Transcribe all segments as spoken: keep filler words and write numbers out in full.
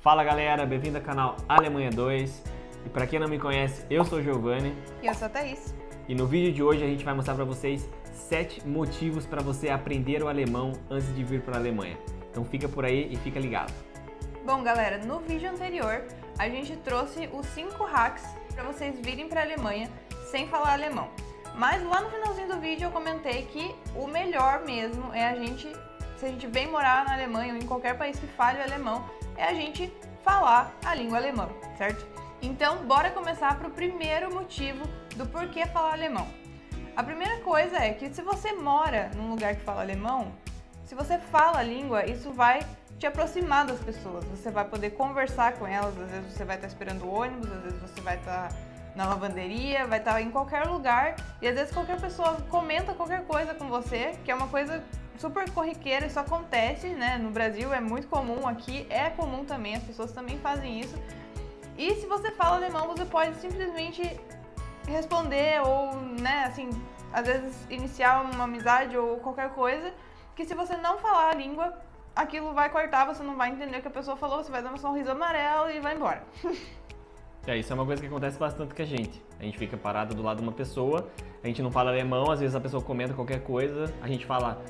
Fala galera, bem-vindo ao canal Alemanha dois. E para quem não me conhece, eu sou o Giovanni. E eu sou a Thaís. E no vídeo de hoje a gente vai mostrar para vocês sete motivos para você aprender o alemão antes de vir para a Alemanha. Então fica por aí e fica ligado. Bom galera, no vídeo anterior a gente trouxe os cinco hacks para vocês virem para a Alemanha sem falar alemão. Mas lá no finalzinho do vídeo eu comentei que o melhor mesmo é a gente, se a gente vem morar na Alemanha ou em qualquer país que fale o alemão, é a gente falar a língua alemã, certo? Então bora começar para o primeiro motivo do porquê falar alemão. A primeira coisa é que se você mora num lugar que fala alemão, se você fala a língua, isso vai te aproximar das pessoas, você vai poder conversar com elas, às vezes você vai estar esperando o ônibus, às vezes você vai estar na lavanderia, vai estar em qualquer lugar e às vezes qualquer pessoa comenta qualquer coisa com você, que é uma coisa super corriqueira, isso acontece, né? No Brasil é muito comum, aqui é comum também, as pessoas também fazem isso. E se você fala alemão, você pode simplesmente responder ou, né, assim, às vezes iniciar uma amizade ou qualquer coisa, que se você não falar a língua, aquilo vai cortar, você não vai entender o que a pessoa falou, você vai dar um sorriso amarelo e vai embora. É, isso é uma coisa que acontece bastante com a gente. A gente fica parado do lado de uma pessoa, a gente não fala alemão, às vezes a pessoa comenta qualquer coisa, a gente fala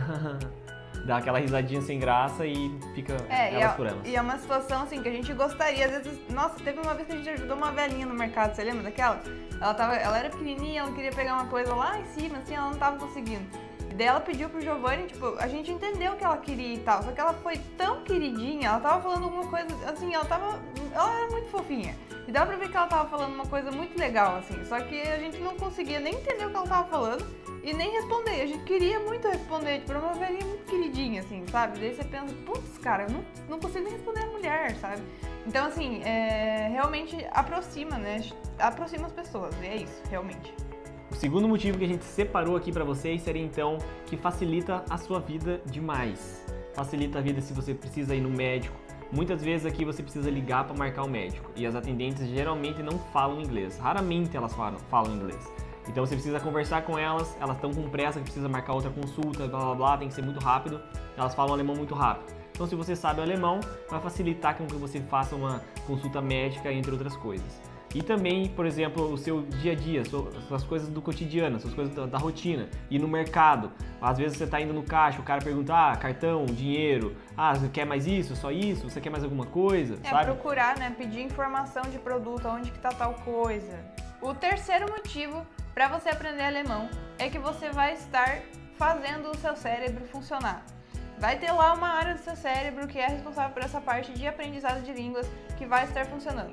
dá aquela risadinha sem graça e fica é, elas e é, por elas. E é uma situação assim que a gente gostaria, às vezes, nossa, teve uma vez que a gente ajudou uma velhinha no mercado, você lembra daquela? Ela, tava, ela era pequenininha, ela queria pegar uma coisa lá em cima, assim, ela não tava conseguindo. Daí ela pediu pro Giovanni, tipo, a gente entendeu o que ela queria e tal, só que ela foi tão queridinha, ela tava falando alguma coisa, assim, ela tava, ela era muito fofinha. E dá pra ver que ela tava falando uma coisa muito legal, assim, só que a gente não conseguia nem entender o que ela tava falando e nem responder. A gente queria muito responder, tipo, era uma velhinha muito queridinha, assim, sabe? Daí você pensa, putz, cara, eu não, não consigo nem responder a mulher, sabe? Então, assim, é, realmente aproxima, né? Aproxima as pessoas, e é isso, realmente. O segundo motivo que a gente separou aqui para vocês seria então que facilita a sua vida demais. Facilita a vida se você precisa ir no médico. Muitas vezes aqui você precisa ligar para marcar o médico e as atendentes geralmente não falam inglês. Raramente elas falam, falam inglês. Então você precisa conversar com elas, elas estão com pressa que precisa marcar outra consulta, blá blá blá, tem que ser muito rápido. Elas falam alemão muito rápido. Então se você sabe o alemão, vai facilitar com que você faça uma consulta médica, entre outras coisas. E também, por exemplo, o seu dia a dia, suas coisas do cotidiano, suas coisas da, da rotina. Ir no mercado, às vezes você está indo no caixa, o cara pergunta, ah, cartão, dinheiro, ah, você quer mais isso, só isso, você quer mais alguma coisa, é, sabe? Procurar, né, pedir informação de produto, onde que tá tal coisa. O terceiro motivo para você aprender alemão é que você vai estar fazendo o seu cérebro funcionar. Vai ter lá uma área do seu cérebro que é responsável por essa parte de aprendizado de línguas que vai estar funcionando.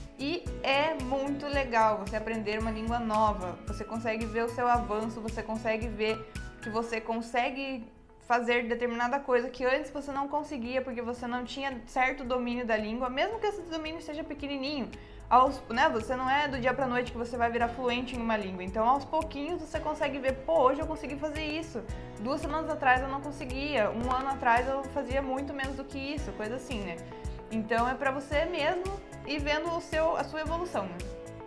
E é muito legal você aprender uma língua nova, você consegue ver o seu avanço, você consegue ver que você consegue fazer determinada coisa que antes você não conseguia porque você não tinha certo domínio da língua, mesmo que esse domínio seja pequenininho. Aos, né, você não é do dia pra noite que você vai virar fluente em uma língua, então aos pouquinhos você consegue ver, pô, hoje eu consegui fazer isso, duas semanas atrás eu não conseguia, um ano atrás eu fazia muito menos do que isso, coisa assim, né? Então é pra você mesmo ir vendo o seu, a sua evolução, né?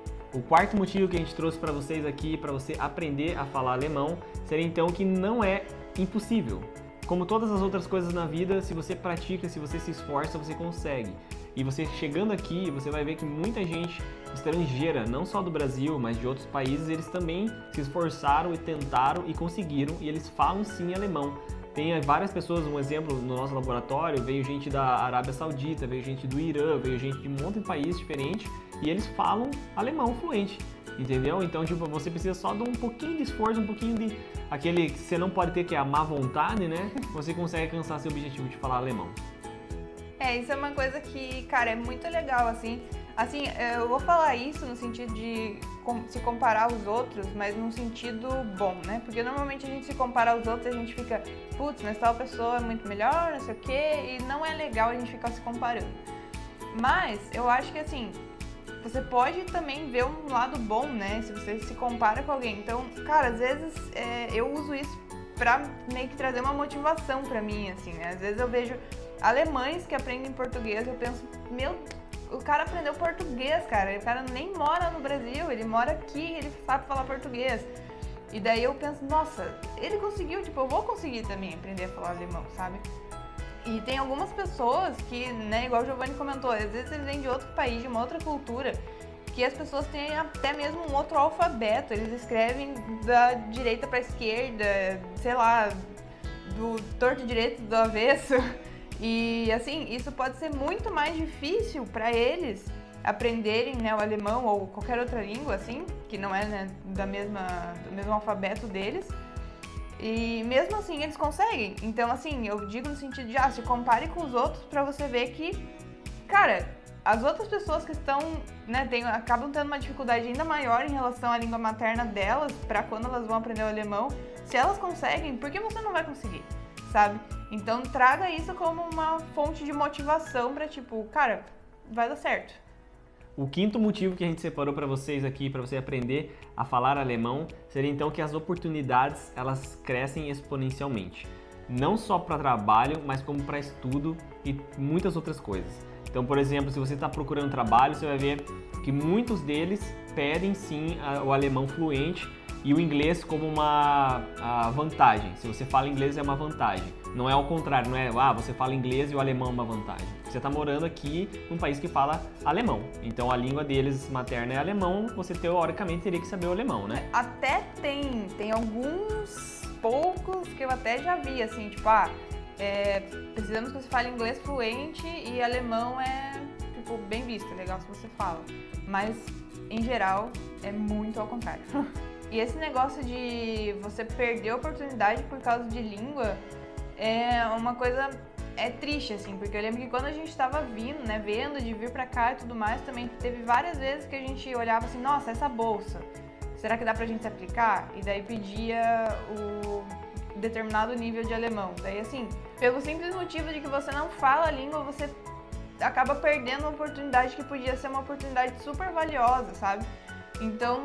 O quarto motivo que a gente trouxe para vocês aqui, para você aprender a falar alemão, seria então que não é impossível. Como todas as outras coisas na vida, se você pratica, se você se esforça, você consegue. E você chegando aqui, você vai ver que muita gente estrangeira, não só do Brasil, mas de outros países, eles também se esforçaram e tentaram e conseguiram, e eles falam sim alemão. Tem várias pessoas, um exemplo, no nosso laboratório, veio gente da Arábia Saudita, veio gente do Irã, veio gente de um monte de país diferente e eles falam alemão fluente, entendeu? Então, tipo, você precisa só de um pouquinho de esforço, um pouquinho de... aquele que você não pode ter, que é a má vontade, né? Você consegue alcançar seu objetivo de falar alemão. É, isso é uma coisa que, cara, é muito legal, assim. Assim, eu vou falar isso no sentido de se comparar aos outros, mas num sentido bom, né? Porque normalmente a gente se compara aos outros e a gente fica, putz, mas tal pessoa é muito melhor, não sei o quê, e não é legal a gente ficar se comparando. Mas eu acho que, assim, você pode também ver um lado bom, né? Se você se compara com alguém. Então, cara, às vezes é, eu uso isso pra meio que trazer uma motivação pra mim, assim, né? Às vezes eu vejo alemães que aprendem português e eu penso, meu, o cara aprendeu português, cara, o cara nem mora no Brasil, ele mora aqui, ele sabe falar português. E daí eu penso, nossa, ele conseguiu, tipo, eu vou conseguir também aprender a falar alemão, sabe? E tem algumas pessoas que, né, igual o Giovanni comentou, às vezes eles vêm de outro país, de uma outra cultura, que as pessoas têm até mesmo um outro alfabeto, eles escrevem da direita para esquerda, sei lá, do torto direito do avesso. E assim, isso pode ser muito mais difícil para eles aprenderem, né, o alemão ou qualquer outra língua, assim, que não é, né, da mesma, do mesmo alfabeto deles. E mesmo assim eles conseguem. Então, assim, eu digo no sentido de, ah, se compare com os outros pra você ver que, cara, as outras pessoas que estão, né, tem, acabam tendo uma dificuldade ainda maior em relação à língua materna delas, pra quando elas vão aprender o alemão, se elas conseguem, por que você não vai conseguir, sabe? Então, traga isso como uma fonte de motivação pra, tipo, cara, vai dar certo. O quinto motivo que a gente separou para vocês aqui, para você aprender a falar alemão, seria então que as oportunidades, elas crescem exponencialmente. Não só para trabalho, mas como para estudo e muitas outras coisas. Então, por exemplo, se você está procurando trabalho, você vai ver que muitos deles pedem sim o alemão fluente e o inglês como uma vantagem. Se você fala inglês é uma vantagem. Não é ao contrário, não é, ah, você fala inglês e o alemão é uma vantagem. Você está morando aqui num país que fala alemão. Então a língua deles materna é alemão, você teoricamente teria que saber o alemão, né? Até tem, tem alguns poucos que eu até já vi, assim, tipo, ah, é, precisamos que você fale inglês fluente e alemão é, tipo, bem visto, é legal se você fala. Mas, em geral, é muito ao contrário. E esse negócio de você perder a oportunidade por causa de língua é uma coisa, é triste, assim, porque eu lembro que quando a gente tava vindo, né, vendo de vir pra cá e tudo mais, também teve várias vezes que a gente olhava assim, nossa, essa bolsa, será que dá pra gente se aplicar? E daí pedia o determinado nível de alemão. Daí, assim, pelo simples motivo de que você não fala a língua, você acaba perdendo uma oportunidade que podia ser uma oportunidade super valiosa, sabe? Então,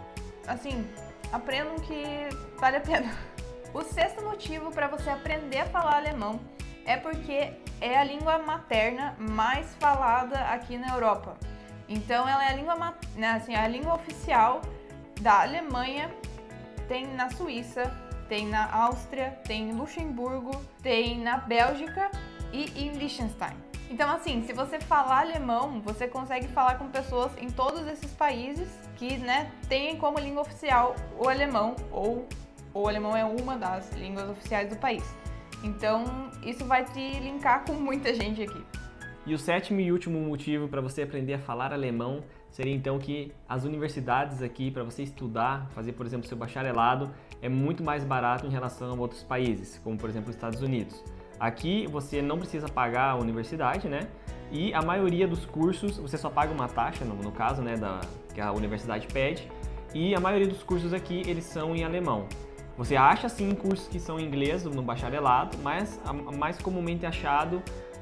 assim, aprendam que vale a pena. O sexto motivo para você aprender a falar alemão é porque é a língua materna mais falada aqui na Europa. Então ela é a língua, né, assim, a língua oficial da Alemanha, tem na Suíça, tem na Áustria, tem em Luxemburgo, tem na Bélgica e em Liechtenstein. Então, assim, se você falar alemão, você consegue falar com pessoas em todos esses países que, né, têm como língua oficial o alemão, ou o alemão é uma das línguas oficiais do país. Então, isso vai te linkar com muita gente aqui. E o sétimo e último motivo para você aprender a falar alemão seria então que as universidades aqui, para você estudar, fazer, por exemplo, seu bacharelado, é muito mais barato em relação a outros países, como, por exemplo, os Estados Unidos. Aqui você não precisa pagar a universidade, né? E a maioria dos cursos, você só paga uma taxa, no, no caso, né, da, que a universidade pede, e a maioria dos cursos aqui, eles são em alemão. Você acha sim cursos que são em inglês no bacharelado, mas a mais comumente achado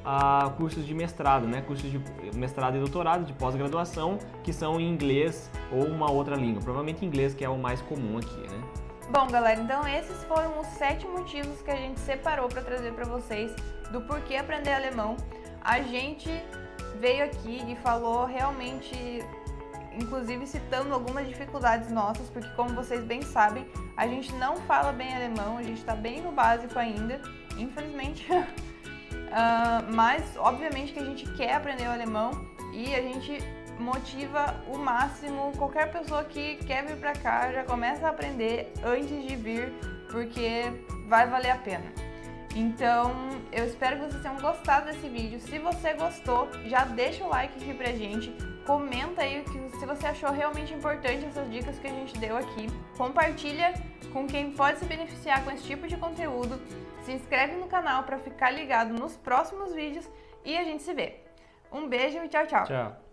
a cursos de mestrado, né? Cursos de mestrado e doutorado, de pós-graduação, que são em inglês ou uma outra língua. Provavelmente inglês, que é o mais comum aqui, né? Bom, galera, então esses foram os sete motivos que a gente separou para trazer para vocês do porquê aprender alemão. A gente veio aqui e falou realmente, inclusive citando algumas dificuldades nossas, porque como vocês bem sabem, a gente não fala bem alemão, a gente está bem no básico ainda, infelizmente. uh, mas, obviamente, que a gente quer aprender o alemão e a gente motiva o máximo qualquer pessoa que quer vir pra cá, já começa a aprender antes de vir, porque vai valer a pena. Então, eu espero que vocês tenham gostado desse vídeo. Se você gostou, já deixa o like aqui pra gente. Comenta aí que, se você achou realmente importante essas dicas que a gente deu aqui. Compartilha com quem pode se beneficiar com esse tipo de conteúdo. Se inscreve no canal para ficar ligado nos próximos vídeos e a gente se vê. Um beijo e tchau, tchau! Tchau!